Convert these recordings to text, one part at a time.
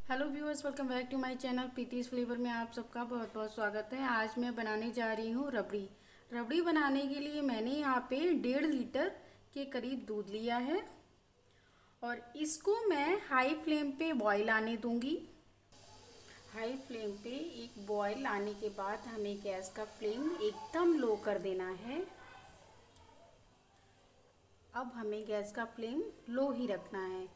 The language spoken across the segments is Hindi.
Hello viewers, welcome back to my channel Preeti's flavour में आप सबका बहुत बहुत स्वागत है। आज मैं बनाने जा रही हूँ रबड़ी। रबड़ी बनाने के लिए मैंने यहाँ पे 1.5 लीटर के करीब दूध लिया है और इसको मैं हाई फ्लेम पे बॉईल आने दूंगी। हाई फ्लेम पे एक बॉईल आने के बाद हमें गैस का फ्लेम एकदम लो कर देना है। अब हमें गैस का फ्लेम लो ही रखना है।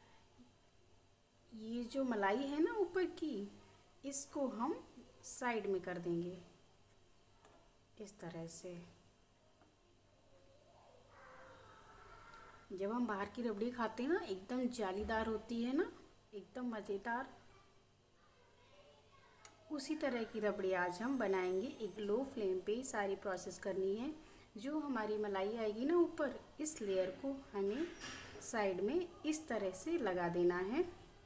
ये जो मलाई है ना ऊपर की, इसको हम साइड में कर देंगे इस तरह से। जब हम बाहर की रबड़ी खाते हैं ना, एकदम जालीदार होती है ना, एकदम मज़ेदार, उसी तरह की रबड़ी आज हम बनाएंगे। एक लो फ्लेम पे सारी प्रोसेस करनी है। जो हमारी मलाई आएगी ना ऊपर, इस लेयर को हमें साइड में इस तरह से लगा देना है।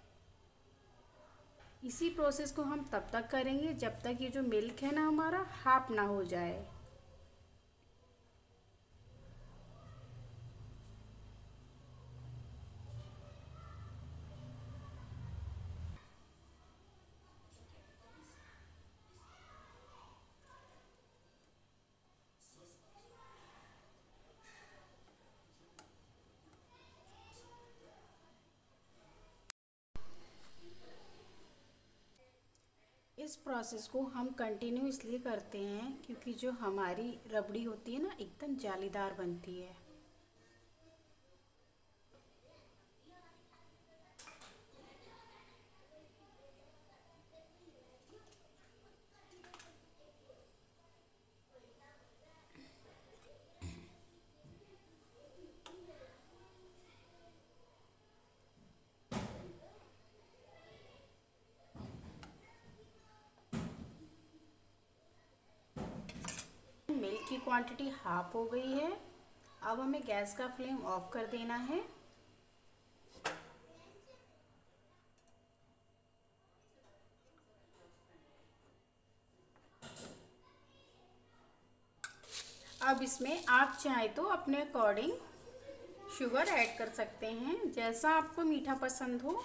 इसी प्रोसेस को हम तब तक करेंगे जब तक ये जो मिल्क है ना हमारा हाफ ना हो जाए। इस प्रोसेस को हम कंटिन्यू इसलिए करते हैं क्योंकि जो हमारी रबड़ी होती है ना, एकदम जालीदार बनती है। मिल्क की क्वांटिटी हाफ हो गई है। अब हमें गैस का फ्लेम ऑफ कर देना है। अब इसमें आप चाहे तो अपने अकॉर्डिंग शुगर ऐड कर सकते हैं, जैसा आपको मीठा पसंद हो।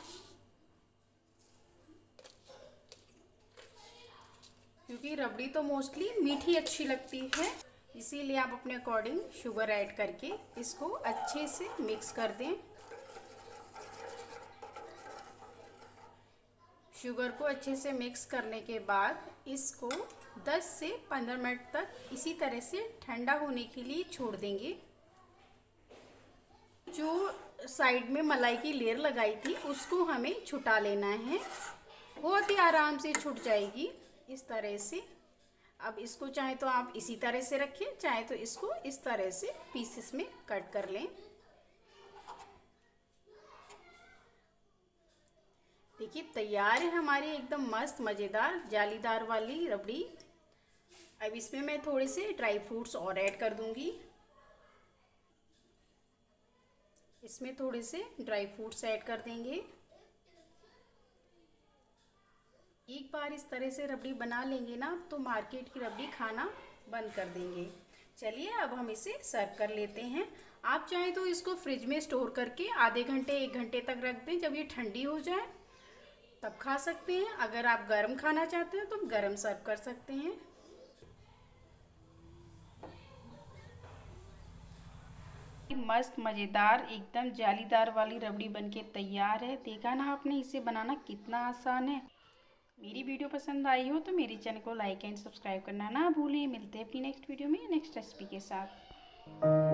क्योंकि रबड़ी तो मोस्टली मीठी अच्छी लगती है, इसीलिए आप अपने अकॉर्डिंग शुगर ऐड करके इसको अच्छे से मिक्स कर दें। शुगर को अच्छे से मिक्स करने के बाद इसको 10 से 15 मिनट तक इसी तरह से ठंडा होने के लिए छोड़ देंगे। जो साइड में मलाई की लेयर लगाई थी उसको हमें छुटा लेना है। बहुत ही आराम से छूट जाएगी इस तरह से। अब इसको चाहे तो आप इसी तरह से रखें, चाहे तो इसको इस तरह से पीसेस में कट कर लें। देखिए तैयार है हमारी एकदम मस्त मज़ेदार जालीदार वाली रबड़ी। अब इसमें मैं थोड़े से ड्राई फ्रूट्स और ऐड कर दूंगी। इसमें थोड़े से ड्राई फ्रूट्स ऐड कर देंगे। एक बार इस तरह से रबड़ी बना लेंगे ना तो मार्केट की रबड़ी खाना बंद कर देंगे। चलिए अब हम इसे सर्व कर लेते हैं। आप चाहें तो इसको फ्रिज में स्टोर करके आधे घंटे 1 घंटे तक रख दें। जब ये ठंडी हो जाए तब खा सकते हैं। अगर आप गर्म खाना चाहते हैं तो गर्म सर्व कर सकते हैं। मस्त मज़ेदार एकदम जालीदार वाली रबड़ी बनके तैयार है। देखा ना आपने, इसे बनाना कितना आसान है। मेरी वीडियो पसंद आई हो तो मेरे चैनल को लाइक एंड सब्सक्राइब करना ना भूलें। मिलते हैं अपनी नेक्स्ट वीडियो में नेक्स्ट रेसिपी के साथ।